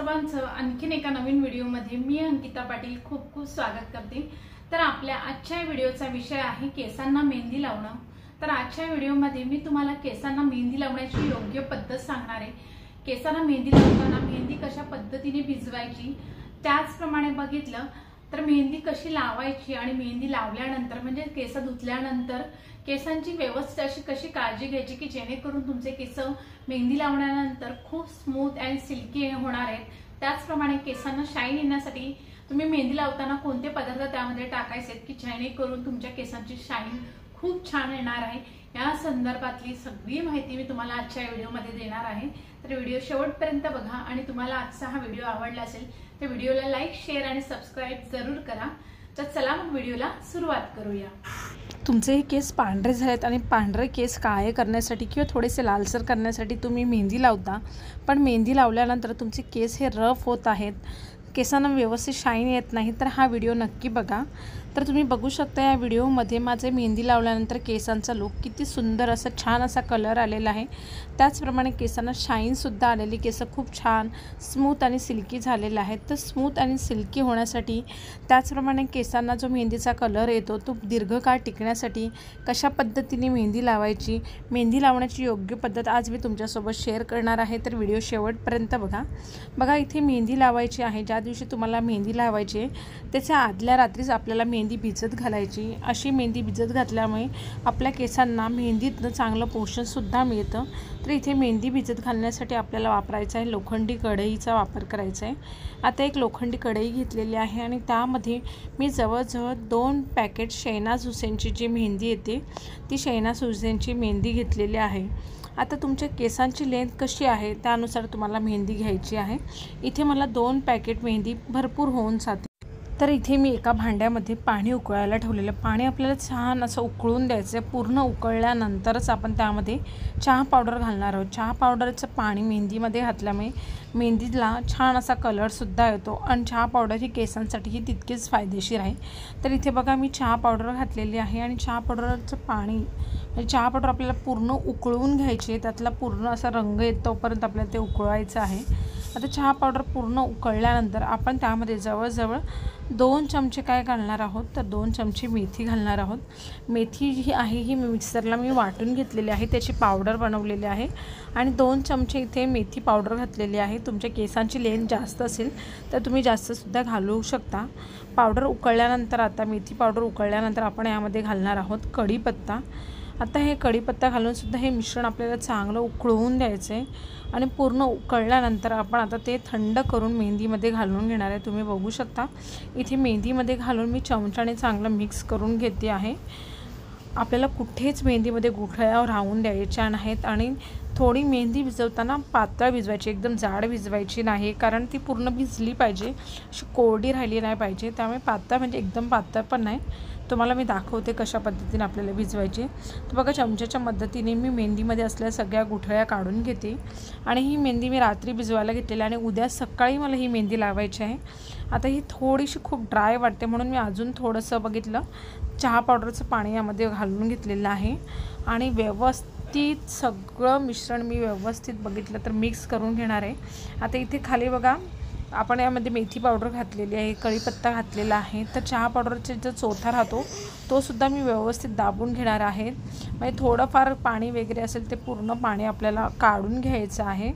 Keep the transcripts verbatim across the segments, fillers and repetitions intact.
सर्वांचं आणखीन एका नवीन व्हिडिओमध्ये मी अंकिता पाटील खूप खूप स्वागत करते। तर आपल्या आजच्या व्हिडिओचा विषय आहे केसांना मेहंदी लावणं। तर आजच्या व्हिडिओमध्ये मी तुम्हाला केसांना मेहंदी लावण्याची योग्य पद्धत सांगणार आहे। केसांना मेहंदी लावताना मेहंदी कशा पद्धतीने भिजवायची, त्याचप्रमाणे बघितलं तर मेहंदी कशी लावायची आणि मेहंदी लावल्यानंतर म्हणजे केस धुतल्यानंतर केसांची व्यवस्थित अशी कशी काळजी घ्यायची की जेणेकरून तुमचे केस मेहंदी लावल्यानंतर खूप स्मूथ अँड सिल्की होणार आहेत। त्याचप्रमाणे केसांना शाईन येण्यासाठी तुम्ही मेहंदी लावताना कोणते पदार्थ त्यामध्ये टाकायचे की जेणेकरून तुमच्या केसांची शाईन खूप छान येणार आहे, या संदर्भातली सगळी माहिती मी तुम्हाला आजच्या व्हिडिओमध्ये देणार आहे। तर व्हिडिओ शेवटपर्यंत बघा आणि तुम्हाला आजचा हा व्हिडिओ आवडला असेल तर व्हिडिओला लाईक, शेअर आणि सबस्क्राइब जरूर करा। तर चला मग व्हिडिओला सुरुवात करूया। तुमचे केस पांढरे झालेत आणि पांढरे केस काळे करण्यासाठी किंवा थोडेसे लालसर करण्यासाठी तुम्ही मेहंदी लावता, पण मेहंदी लावल्यानंतर तुमचे केस हे रफ होत आहेत, केसांना व्यवस्थित शाईन येत नाही, तर हा व्हिडिओ नक्की बघा। तर तुम्ही बघू शकता या व्हिडिओमध्ये माझे मेहंदी लावल्यानंतर केसांचा लुक किती सुंदर असा छान असा कलर आलेला आहे। त्याचप्रमाणे केसांना शाईनसुद्धा आलेली, केस खूप छान स्मूथ आणि सिल्की झालेले आहेत। तर स्मूथ आणि सिल्की होण्यासाठी त्याचप्रमाणे केसांना जो मेहंदीचा कलर येतो तो दीर्घकाळ टिकण्यासाठी कशा पद्धतीने मेहंदी लावायची, मेहंदी लावण्याची योग्य पद्धत आज मी तुमच्यासोबत शेअर करणार आहे। तर व्हिडिओ शेवटपर्यंत बघा। बघा इथे मेहंदी लावायची आहे, ज्या दिवशी तुम्हाला मेहंदी लावायची आहे त्याच्या आदल्या रात्रीच आपल्याला मेहंदी भिजत घालायची। अशी मेहंदी भिजत घातल्यामुळे आपल्या केसांना मेहंदीतनं चांगलं पोषणसुद्धा मिळतं। तर इथे मेहंदी भिजत घालण्यासाठी आपल्याला वापरायचा आहे लोखंडी कढईचा वापर करायचा आहे। आता एक लोखंडी कढई घेतलेली आहे आणि त्यामध्ये मी जवळजवळ दोन पॅकेट शहनाज हुसेनची जी मेहंदी येते ती शहनाज हुसेनची मेहंदी घेतलेली आहे। आता तुमच्या केसांची लेंथ कशी आहे त्यानुसार तुम्हाला मेहंदी घ्यायची आहे। इथे मला दोन पॅकेट मेहंदी भरपूर होऊन जाते। तर इथे मी एका भांड्यामध्ये पाणी उकळायला ठेवलेलं, पाणी आपल्याला छान असं उकळून द्यायचं आहे। पूर्ण उकळल्यानंतरच आपण त्यामध्ये चहा पावडर घालणार आहोत। चहा पावडरचं पाणी मेहंदीमध्ये घातल्यामुळे मेहंदीला छान असा कलरसुद्धा येतो आणि चहा पावडर ही केसांसाठीही तितकीच फायदेशीर आहे। तर इथे बघा मी चहा पावडर घातलेली आहे आणि चहा पावडरचं पाणी म्हणजे चहा पावडर आपल्याला पूर्ण उकळून घ्यायची आहे, त्यातला पूर्ण असा रंग येत तोपर्यंत आपल्याला ते उकळवायचं आहे। आता चहा पावडर पूर्ण उकळल्यानंतर आपण त्यामध्ये जवळजवळ दोन चमचे काय घालणार आहोत तर दोन चमचे मेथी घालणार आहोत। मेथी जी आहे ही मिक्सरला मी वाटून घेतलेली आहे, त्याची पावडर बनवलेली आहे आणि दोन चमचे इथे मेथी पावडर घातलेली आहे। तुमच्या केसांची लेंथ जास्त असेल तर तुम्ही जास्तसुद्धा घालू शकता। पावडर उकळल्यानंतर आता मेथी पावडर उकळल्यानंतर आपण यामध्ये घालणार आहोत कढीपत्ता। आता हे कढीपत्ता घालूनसुद्धा हे मिश्रण आपल्याला चांगलं उकळवून द्यायचं आहे आणि पूर्ण उकळल्यानंतर आपण आता ते थंड करून मेहंदीमध्ये घालून घेणार आहे। तुम्ही बघू शकता इथे मेहंदीमध्ये घालून मी चमच्याने चांगलं मिक्स करून घेते आहे। आपल्याला कुठेच मेहंदीमध्ये गुठळ्या राहून द्यायच्या नाहीत आणि थोडी मेहंदी भिजवताना पातळ भिजवायची, एकदम जाड भिजवायची नाही, कारण ती पूर्ण भिजली पाहिजे, अशी कोरडी राहिली नाही पाहिजे। त्यामुळे पातळ म्हणजे एकदम पातळ पण नाही। तुम्हाला मी दाखवते कशा पद्धतीने आपल्याला भिजवायची। तर बघा चमच्याच्या मदतीने मी मेहंदीमध्ये असलेल्या सगळ्या गुठळ्या काढून घेते आणि ही मेहंदी मी रात्री भिजवायला घेतलेली आणि उद्या सकाळी मला ही मेहंदी लावायची आहे। आता ही थोडीशी खूप ड्राय वाटते म्हणून मी अजून थोडंसं बघितलं चहा पावडरचं पाणी यामध्ये घालून घेतलेलं आहे आणि व्यवस्थित सगळं मिश्रण मी व्यवस्थित बघितलं तर मिक्स करून घेणार आहे। आता इथे खाली बघा आपण यामध्ये मेथी पावडर घातलेली आहे, कढीपत्ता घातलेला आहे, तर चहा पावडरचा जो चोथा राहतो तो सुद्धा मी व्यवस्थित दाबून घेणार आहे। म्हणजे थोडंफार पाणी वगैरे असेल ते पूर्ण पाणी आपल्याला काढून घ्यायचं आहे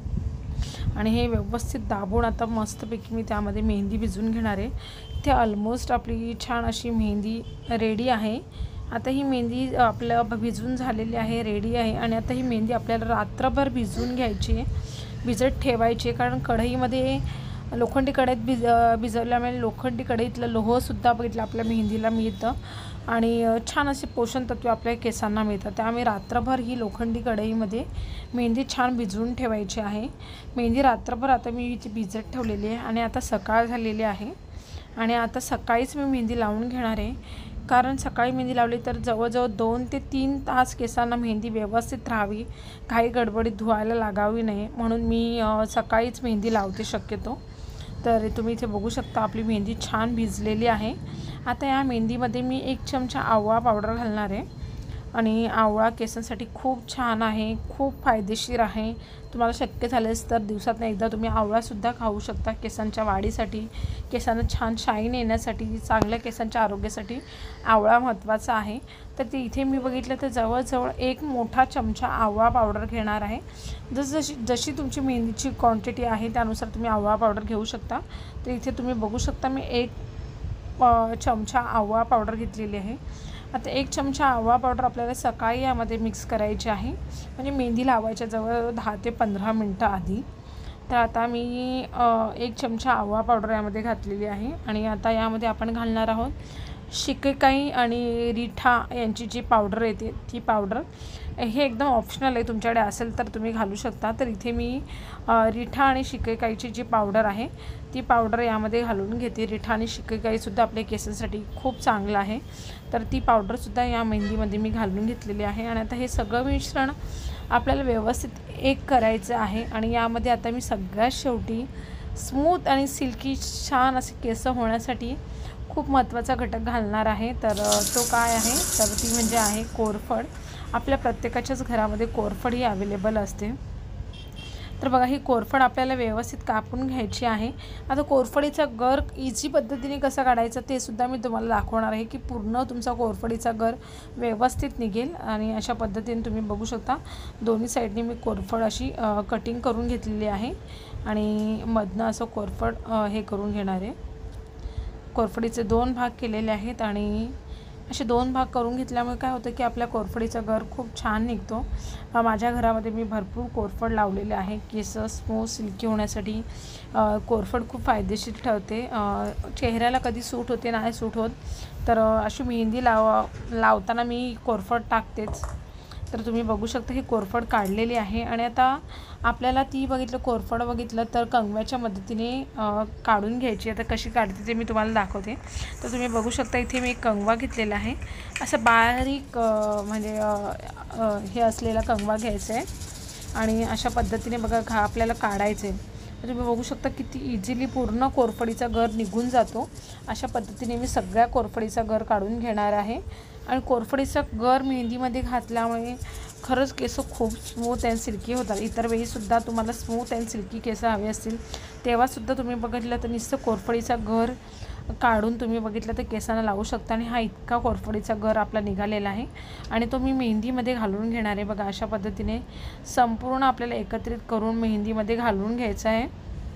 आणि हे व्यवस्थित दाबून आता मस्तपैकी मी त्यामध्ये मेहंदी भिजवून घेणार आहे। इथे ऑलमोस्ट आपली छान अशी मेहंदी रेडी आहे। आता ही मेहंदी आपल्या भिजवून झालेली आहे, रेडी आहे आणि आता ही मेहंदी आपल्याला रात्रभर भिजवून घ्यायची आहे, भिजत ठेवायची आहे, कारण कढईमध्ये लोखंडी कढईत भिज भिजवल्यामुळे लोखंडी कढईतलं लोहसुद्धा बघितलं आपल्या मेहंदीला मिळतं आणि छान असे पोषण तत्व आपल्या केसांना मिळतात। त्यामुळे रात्रभर ही लोखंडी कढईमध्ये मेहंदी छान भिजवून ठेवायची आहे। मेहंदी रात्रभर आता मी हिची भिजत ठेवलेली आहे आणि आता सकाळ झालेली आहे आणि आता सकाळीच मी मेहंदी लावून घेणार आहे, कारण सकाळी मेहंदी लावली तर जवळजवळ दोन ते तीन तास केसांना मेहंदी व्यवस्थित राहावी, काही गडबडीत धुवायला लागावी नाही, म्हणून मी सकाळीच मेहंदी लावते शक्यतो। तर तुम्ही इथे बघू शकता आपली मेहंदी छान भिजलेली आहे। आता या मेहंदीमध्ये मी एक चमचा आवळा पावडर घालणार आहे आणि आवळा केसांसाठी खूप छान आहे, खूप फायदेशीर आहे. तुम्हाला शक्य झालेस तर दिवसातून एकदा तुम्ही आवळासुद्धा खाऊ शकता. केसांच्या वाढीसाठी, केसांना छान शाईन येण्यासाठी, चांगल्या केसांच्या आरोग्यासाठी आवळा महत्त्वाचा आहे. तर ते इथे मी बघितलं तर जवळजवळ एक मोठा चमचा आवळा पावडर घेणार आहे. जस जशी जशी तुमची मेहंदीची क्वांटिटी आहे त्यानुसार तुम्ही आवळा पावडर घेऊ शकता. तर इथे तुम्ही बघू शकता मी एक चमचा आवळा पावडर घेतलेली आहे. आता एक चमचा आवळा पावडर आपल्याला सकाळी यामध्ये मिक्स करायची आहे, म्हणजे मेहंदी लावायच्या जवळ दहा ते पंधरा मिनटं आधी. तर आता मी एक चमचा आवळा पावडर यामध्ये घातलेली आहे आणि आता यामध्ये आपण घालणार आहोत शिकेकाई आणि रिठा यांची जी पावडर येते ती पावडर. हे एकदम ऑप्शनल आहे, तुमच्याकडे असेल तर तुम्ही घालू शकता. तर इथे मी रिठा आणि शिकेकाईची जी पावडर आहे ती पावडर यामध्ये घालून घेते. रिठा आणि शिकेकाईसुद्धा आपल्या केसांसाठी खूप चांगलं आहे. तर ती पावडरसुद्धा या मेहंदीमध्ये मी घालून घेतलेली आहे. आणि आता हे सगळं मिश्रण आपल्याला व्यवस्थित एक करायचं आहे. आणि यामध्ये आता मी सगळ्यात शेवटी स्मूथ आणि सिल्की छान असे केस होण्यासाठी खूप महत्त्वाचा घटक घालणार आहे. तर तो काय आहे तर ती म्हणजे आहे कोरफड. आपल्या प्रत्येकाच्याच घरामध्ये कोरफड ही अवेलेबल असते. तर बघा ही कोरफड आपल्याला व्यवस्थित कापून घ्यायची आहे. आता कोरफडीचा गर इझी पद्धतीने कसा काढायचा ते सुद्धा मी तुम्हाला दाखवणार आहे की पूर्ण तुमचा कोरफडीचा गर व्यवस्थित निघेल. आणि अशा पद्धतीने तुम्ही बघू शकता दोन्ही साईडनी मी कोरफड अशी कटिंग करून घेतलेली आहे आणि मधनं असं कोरफड हे करून घेणार आहे. कोरफडीचे दोन भाग केलेले आहेत आणि असे दोन भाग करून घेतल्यामुळे काय होतं की आपल्या कोरफडीचा गर खूप छान निघतो. माझ्या घरामध्ये मी भरपूर कोरफड लावलेले आहे. केस स्मूथ सिल्की होण्यासाठी कोरफड खूप फायदेशीर ठरते. चेहऱ्याला कधी सूट होते नाही सूट होत तर अशी मेहंदी लाव लावताना मी कोरफड टाकतेच. तर तुम्ही बघू शकता ही कोरफड काढलेली आहे. आणि आता आपल्याला ती बघितलं कोरफड बघितलं तर कंगव्याच्या मदतीने काढून घ्यायची. आता कशी काढते ते मी तुम्हाला दाखवते. तर तुम्ही बघू शकता इथे मी एक कंगवा घेतलेला आहे. असं बारीक म्हणजे हे असलेला कंगवा घ्यायचा आहे आणि अशा पद्धतीने बघा घा आपल्याला काढायचे. तर तुम्ही बघू शकता किती इझिली पूर्ण कोरफडीचा गर निघून जातो. अशा पद्धतीने मी सगळ्या कोरफडीचा गर काढून घेणार आहे. आणि कोरफडीचा गर मेहंदीमध्ये घातल्यामुळे खरंच केस खूप स्मूथ अँड सिल्की होतात. इतर वेळीसुद्धा तुम्हाला स्मूथ अँड सिल्की केस हवे असतील तेव्हासुद्धा तुम्ही बघितलं तर नुसतं कोरफडीचा गर काढून तुम्ही बघितलं तर केसांना लावू शकता. आणि हा इतका कोरफडीचा गर आपला निघालेला आहे आणि तो मी मेहंदीमध्ये घालून घेणार आहे. बघा अशा पद्धतीने संपूर्ण आपल्याला एकत्रित करून मेहंदीमध्ये घालून घ्यायचं आहे.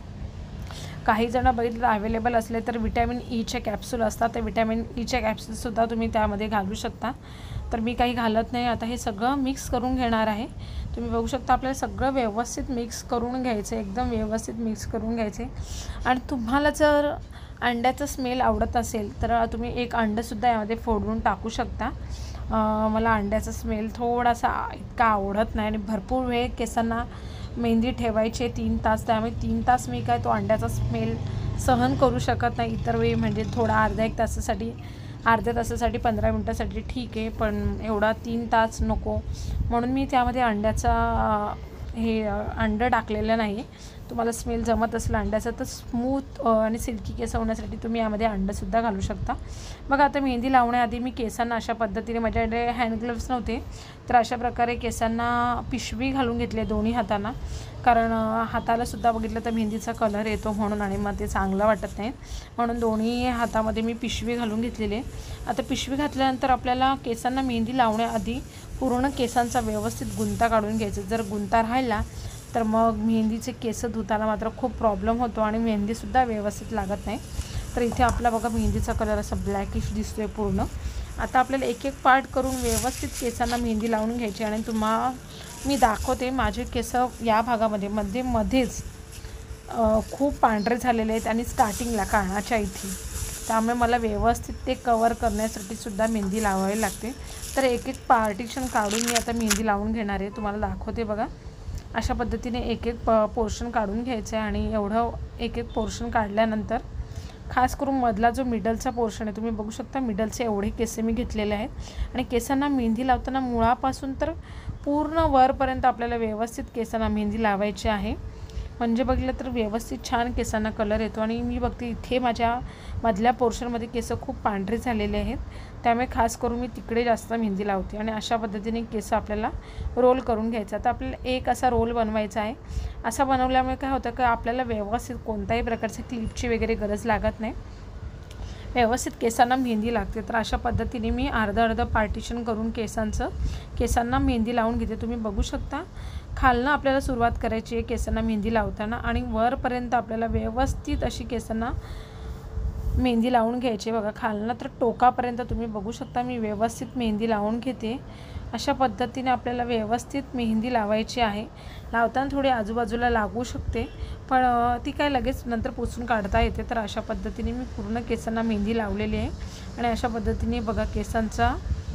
काही जण बघितलं अवेलेबल असले तर विटॅमिन ईचे कॅप्सूल असतात, तर विटॅमिन ईचे कॅप्सूलसुद्धा तुम्ही त्यामध्ये घालू शकता. तर मी काही घालत नाही. आता हे सगळं मिक्स करून घेणार आहे. तुम्ही बघू शकता आपल्याला सगळं व्यवस्थित मिक्स करून घ्यायचं आहे, एकदम व्यवस्थित मिक्स करून घ्यायचे. आणि तुम्हाला जर अंड्याचा स्मेल आवडत असेल तर तुम्ही एक अंडंसुद्धा यामध्ये फोडून टाकू शकता. मला अंड्याचा स्मेल थोडासा इतका आवडत नाही आणि भरपूर वेळ केसांना मेहंदी ठेवायची तीन तास, त्यामुळे तीन तास मी काय तो अंड्याचा स्मेल सहन करू शकत नाही. इतर वेळी म्हणजे थोडा अर्धा एक तासासाठी अर्ध्या तासासाठी पंधरा मिनटासाठी ठीक आहे, पण एवढा तीन तास नको. म्हणून मी त्यामध्ये अंड्याचा हे अंडं टाकलेलं नाही. तुम्हाला स्मेल जमत असेल अंड्याचा तर स्मूथ आणि सिल्की केस होण्यासाठी तुम्ही यामध्ये अंडंसुद्धा घालू शकता. बघा आता मेहंदी लावण्याआधी मी केसांना अशा पद्धतीने, माझ्याकडे हँड ग्लोव्स नव्हते तर अशा प्रकारे केसांना पिशवी घालून घेतली दोन्ही हातांना. कारण हातालासुद्धा बघितलं तर मेहंदीचा कलर येतो म्हणून आणि मग ते चांगलं वाटत नाही म्हणून दोन्ही हातामध्ये मी पिशवी घालून घेतलेली आहे. आता पिशवी घातल्यानंतर आपल्याला केसांना मेहंदी लावण्याआधी पूर्ण केसांचा व्यवस्थित गुंता काढून घ्यायचा. जर गुंता राहिला तर मग मेहंदीचे केस धुताना मात्र खूप प्रॉब्लेम होतो आणि मेहंदीसुद्धा व्यवस्थित लागत नाही. तर इथे आपला बघा मेहंदीचा कलर असा ब्लॅकिश दिसतोय पूर्ण. आता आपल्याला एक एक पार्ट करून व्यवस्थित केसांना मेहंदी लावून घ्यायची. आणि तुम्हाला मी दाखवते माझे केस या भागामध्ये मध्ये मध्येच खूप पांढरे झालेले आहेत आणि स्टार्टिंगला कानाच्या इथे, त्यामुळे मला व्यवस्थित ते कवर करण्यासाठी सुद्धा मेहंदी लावावी लागते. तर एक एक पार्टिशन काढून मी आता मेहंदी लावून घेणार आहे, तुम्हाला दाखवते. बघा अशा पद्धतीने एक एक प पोर्शन काढून घ्यायचं आहे. आणि एवढं एक एक पोर्शन काढल्यानंतर खास करून मधला जो मिडलचा पोर्शन आहे तुम्ही बघू शकता, मिडलचे एवढे केस मी घेतलेले आहेत. आणि केसांना मेहंदी लावताना मुळापासून तर पूर्ण वरपर्यंत आपल्याला व्यवस्थित केसांना मेहंदी लावायची आहे. म्हणजे बघितलं तर व्यवस्थित छान केसांना कलर येतो. आणि मी बघते इथे माझ्या मधल्या पोर्शनमध्ये केस खूप पांढरे झालेले आहेत, त्यामुळे खास करून मी तिकडे जास्त मेहंदी लावते. आणि अशा पद्धतीने केस आपल्याला रोल करून घ्यायचा. तर आपल्याला एक असा रोल बनवायचा आहे. असा बनवल्यामुळे काय होतं की आपल्याला व्यवस्थित कोणत्याही प्रकारच्या क्लिपची वगैरे गरज लागत नाही, व्यवस्थित केसांना मेहंदी लागते. तर अशा पद्धतीने मी अर्धं अर्धं पार्टिशन करून केसांचं केसांना मेहंदी लावून घेते. तुम्ही बघू शकता खालनं आपल्याला सुरुवात करायची आहे केसांना मेहंदी लावताना, आणि वरपर्यंत आपल्याला व्यवस्थित अशी केसांना मेहंदी लावून घ्यायची. बघा खालनं तर टोकापर्यंत तुम्ही बघू शकता मी व्यवस्थित मेहंदी लावून घेते. अशा पद्धतीने आपल्याला व्यवस्थित मेहंदी लावायची आहे. लावताना थोडी आजूबाजूला लागू शकते, पण ती काय लगेच नंतर पुसून काढता येते. तर अशा पद्धतीने मी पूर्ण केसांना मेहंदी लावलेली आहे. आणि अशा पद्धतीने बघा केसांचा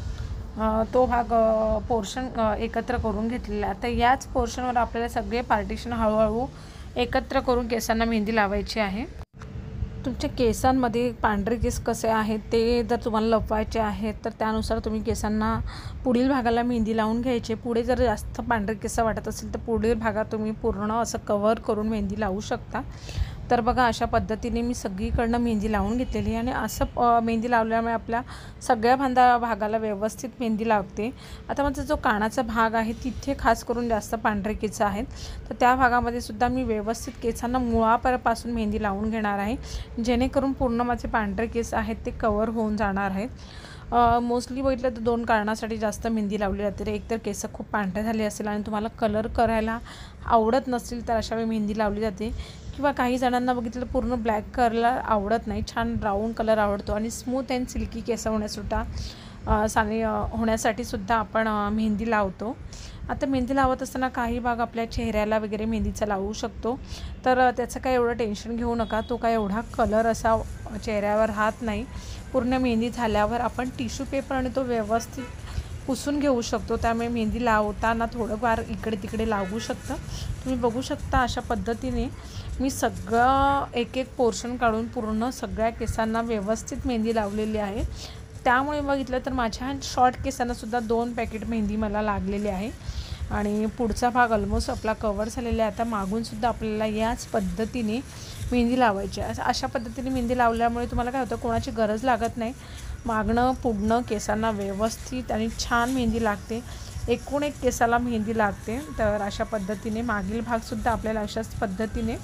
तो भाग पोर्शन एकत्र करून घेतलेला आहे. आता याच पोर्शनवर आपल्याला सगळे पार्टिशन हळूहळू एकत्र करून केसांना मेहंदी लावायची आहे. तुमच्या केसांमध्ये पांढरे केस कसे आहेत ते जर तुम्हाला लपवायचे आहेत तर त्यानुसार तुम्ही केसांना पुढील भागाला मेहंदी लावून घ्यायची. पुढे जर जास्त पांढरे केस वाटत असेल तर पुढील भागात तुम्ही पूर्ण असं कव्हर करून मेहंदी लावू शकता. तर बघा अशा पद्धतीने मी सगळीकडनं मेहंदी लावून घेतलेली आहे. आणि असं मेहंदी लावल्यामुळे आपल्या सगळ्या भांदा भागाला व्यवस्थित मेहंदी लागते. आता माझा जो कानाचा भाग आहे तिथे खास करून जास्त पांढरे केस आहेत, तर त्या भागामध्ये सुद्धा मी व्यवस्थित केसांना मुळापासून मेहंदी लावून घेणार आहे, जेणेकरून पूर्ण माझे पांढरे केस आहेत ते कवर होऊन जाणार आहेत. मोस्टली बघितलं तर दोन कारणासाठी जास्त मेहंदी लावली जाते. एक तर केस खूप पांढरे झाले असेल आणि तुम्हाला कलर करायला आवडत नसेल तर अशा वेळी मेहंदी लावली जाते, किंवा काही जणांना बघितलं पूर्ण ब्लॅक कलर आवडत नाही, छान ब्राऊन कलर आवडतो. आणि स्मूथ अँड सिल्की केस होण्यासुद्धा साने होण्यासाठी सुद्धा आपण मेहंदी लावतो. आता मेहंदी लावत असताना काही भाग आपल्या चेहऱ्याला वगैरे मेहंदीचा लावू शकतो, तर त्याचं काय एवढं टेन्शन घेऊ नका. तो काय एवढा कलर असा चेहऱ्यावर राहत नाही. पूर्ण मेहंदी झाल्यावर आपण टिश्यू पेपरने तो व्यवस्थित पुसून घेऊ शकतो, त्यामुळे मेहंदी लावताना थोडंफार इकडे तिकडे लागू शकतं. तुम्ही बघू शकता अशा पद्धतीने मी सगळं एक एक पोर्शन काढून पूर्ण सगळ्या केसांना व्यवस्थित मेहंदी लावलेली आहे. त्यामुळे बघितलं तर माझ्या शॉर्ट केसांनासुद्धा दोन पॅकेट मेहंदी मला लागलेली आहे. आणि पुढचा भाग ऑलमोस्ट आपला कवर झालेला आहे. आता मागूनसुद्धा आपल्याला याच पद्धतीने मेहंदी लावायची आहे. अशा पद्धतीने मेहंदी लावल्यामुळे तुम्हाला काय होतं, कोणाची गरज लागत नाही. मागणं पुढणं केसांना व्यवस्थित आणि छान मेहंदी लागते. एकूण एक केसाला मेहंदी लागते. तर अशा पद्धतीने मागील भागसुद्धा आपल्याला अशाच पद्धतीने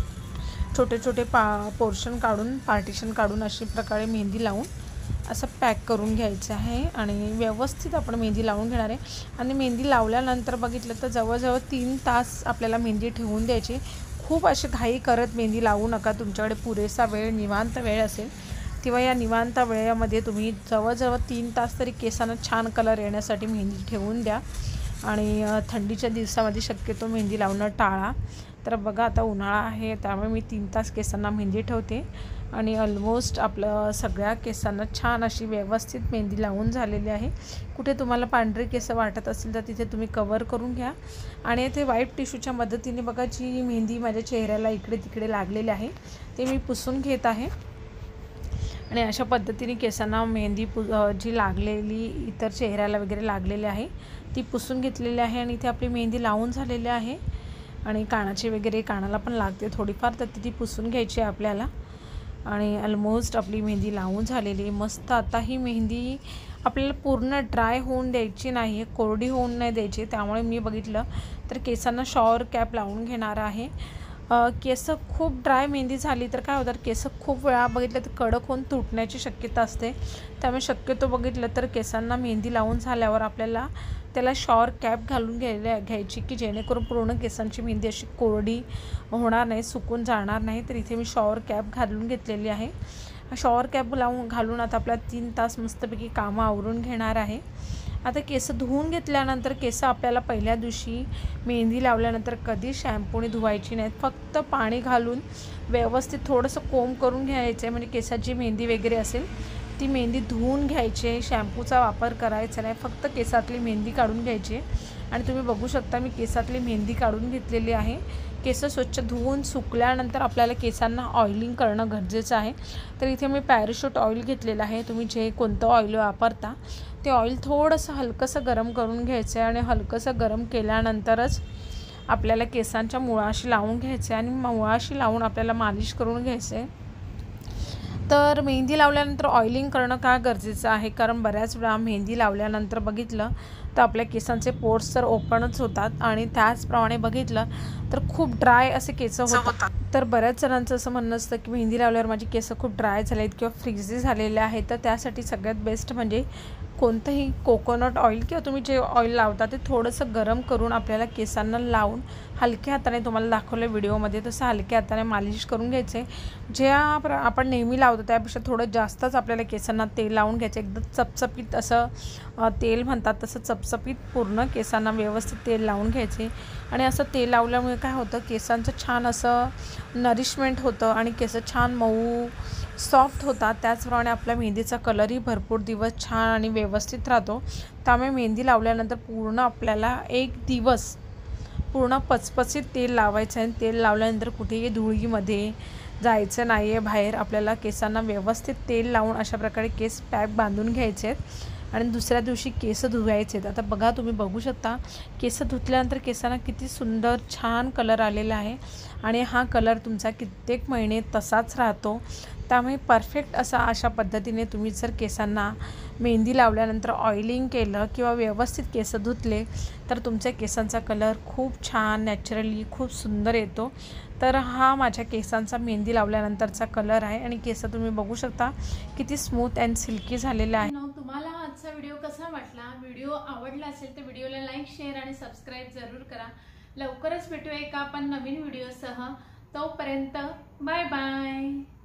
छोटे छोटे पा पोर्शन काढून पार्टिशन काढून अशा प्रकारे मेहंदी लावून असं पॅक करून घ्यायचं आहे. आणि व्यवस्थित आपण मेहंदी लावून घेणार आहे. आणि मेहंदी लावल्यानंतर बघितलं तर जवळजवळ तीन तास आपल्याला मेहंदी ठेवून द्यायची. खूप अशी घाई करत मेहंदी लावू नका. तुमच्याकडे पुरेसा वेळ निवांत वेळ असेल तेव्हा या निवांत वेळेमध्ये तुम्ही जवळजवळ तीन तास तरी केसांना छान कलर येण्यासाठी मेहंदी ठेवून द्या. आणि थंडीच्या दिवसामध्ये शक्यतो मेहंदी लावणं टाळा. तर बघा आता उन्हाळा आहे त्यामुळे मी तीन तास केसांना मेहंदी ठेवते. आणि ऑलमोस्ट आपलं सगळ्या केसांना छान अशी व्यवस्थित मेहंदी लावून झालेली आहे. कुठे तुम्हाला पांढरे केस वाटत असेल तर तिथे तुम्ही कवर करून घ्या. आणि ते व्हाईट टिश्यूच्या मदतीने बघा जी मेहंदी माझ्या चेहऱ्याला इकडे तिकडे लागलेली आहे ते मी पुसून घेत आहे. आणि अशा पद्धतीने केसांना मेहंदी पु जी लागलेली इतर चेहऱ्याला वगैरे लागलेली आहे ती पुसून घेतलेली आहे. आणि इथे आपली मेहंदी लावून झालेली आहे. आणि कानाची वगैरे कानाला पण लागते थोडीफार, तर ती पुसून घ्यायची आहे आपल्याला. आणि ऑलमोस्ट आपली मेहंदी लावून झालेली मस्त. आता ही मेहंदी आपल्याला पूर्ण ड्राय होऊन द्यायची नाही आहे, कोरडी होऊन नाही द्यायची. त्यामुळे मी बघितलं तर केसांना शॉवर कॅप लावून घेणार आहे. केस खूप ड्राय मेहंदी झाली तर काय होतं, केस खूप वेळा बघितलं तर कडक होऊन तुटण्याची शक्यता असते. त्यामुळे शक्यतो बघितलं तर केसांना मेहंदी लावून झाल्यावर आपल्याला त्याला शॉवर कॅप घालून घ्यायला घ्यायची की जेणेकरून पूर्ण केसांची मेहंदी अशी कोरडी होणार नाही, सुकून जाणार नाही. तर इथे मी शॉवर कॅप घालून घेतलेली आहे. शॉवर कॅप लावून घालून आता आपल्या तीन तास मस्तपैकी कामं आवरून घेणार आहे. आता केस धुवून घेतल्यानंतर केस आपल्याला पहिल्या दिवशी मेहंदी लावल्यानंतर कधी शॅम्पूने धुवायची नाहीत. फक्त पाणी घालून व्यवस्थित थोडंसं कोंब करून घ्यायचं आहे, म्हणजे केसाची मेहंदी वगैरे असेल ती मेहंदी धुवून घ्यायची आहे. शॅम्पूचा वापर करायचा नाही, फक्त केसातली मेहंदी काढून घ्यायची. आणि तुम्ही बघू शकता मी केसातली मेहंदी काढून घेतलेली आहे. केस स्वच्छ धुवून सुकल्यानंतर आपल्याला केसांना ऑइलिंग करणं गरजेचं आहे. तर इथे मी पॅराशूट ऑइल घेतलेलं आहे. तुम्ही जे कोणतं ऑइल वापरता ते ऑइल थोडंसं हलकंसं गरम करून घ्यायचं आहे. आणि हलकंसं गरम केल्यानंतरच आपल्याला केसांच्या मुळाशी लावून घ्यायचे आणि मुळाशी लावून आपल्याला मालिश करून घ्यायचे। तर मेहंदी लावल्यानंतर ऑइलिंग करणं का गरजेचं आहे, कारण बऱ्याच वेळा मेहंदी लावल्यानंतर बघितलं तर आपल्या केसांचे पोर्स तर ओपनच होतात आणि त्याचप्रमाणे बघितलं तर खूप ड्राय असे केस होतात। तर बऱ्याच जणांचं असं म्हणणं असतं की मेहंदी लावल्यावर माझी केस खूप ड्राय झाले आहेत किंवा फ्रिझी झालेले आहेत। तर त्यासाठी सगळ्यात बेस्ट म्हणजे कोणतंही कोकोनट ऑइल किंवा तुम्ही जे ऑइल लावता ते थोडंसं गरम करून आपल्याला केसांना लावून हलक्या हाताने, तुम्हाला दाखवलं व्हिडिओमध्ये तसं हलक्या हाताने मालिश करून घ्यायचे। जे आपण नेहमी लावतो त्यापेक्षा थोडं जास्तच आपल्याला केसांना तेल लावून घ्यायचं, एकदम चपचपीत असं तेल म्हणतात तसं चपचपीत पूर्ण केसांना व्यवस्थित तेल लावून घ्यायचे। आणि असं तेल लावल्यामुळे काय होतं, केसांचं छान असं नरिशमेंट होतं आणि केस छान मऊ सॉफ्ट होतात। त्याचप्रमाणे आपल्या मेहंदीचा कलरही भरपूर दिवस छान आणि व्यवस्थित राहतो। त्यामुळे मेहंदी लावल्यानंतर पूर्ण आपल्याला एक दिवस पूर्ण पचपचीत तेल लावायचं आहे। तेल लावल्यानंतर कुठेही धुळीमध्ये जायचं नाही आहे बाहेर, आपल्याला केसांना व्यवस्थित तेल लावून अशा प्रकारे केस पॅक बांधून घ्यायचे आहेत आणि दुसऱ्या दिवशी केस धुवायचे आहेत। आता बघा, तुम्ही बघू शकता केस धुतल्यानंतर केसांना किती सुंदर छान कलर आलेला आहे आणि हा कलर तुमचा कित्येक महिने तसाच राहतो। त्यामुळे परफेक्ट असा अशा पद्धतीने तुम्ही जर केसांना मेहंदी लावल्यानंतर ऑइलिंग केलं किंवा व्यवस्थित केस धुतले तर तुमच्या केसांचा कलर खूप छान नॅचरली खूप सुंदर येतो। तर हा माझ्या केसांचा मेहंदी लावल्यानंतरचा कलर आहे आणि केस तुम्ही बघू शकता किती स्मूथ अँड सिल्की झालेला आहे। तुम्हाला आजचा व्हिडिओ कसा वाटला, व्हिडिओ आवडला असेल तर व्हिडिओला लाईक, शेअर आणि सबस्क्राईब जरूर करा। लवकरच भेटूया एका आपण नवीन व्हिडिओसह, तोपर्यंत बाय बाय।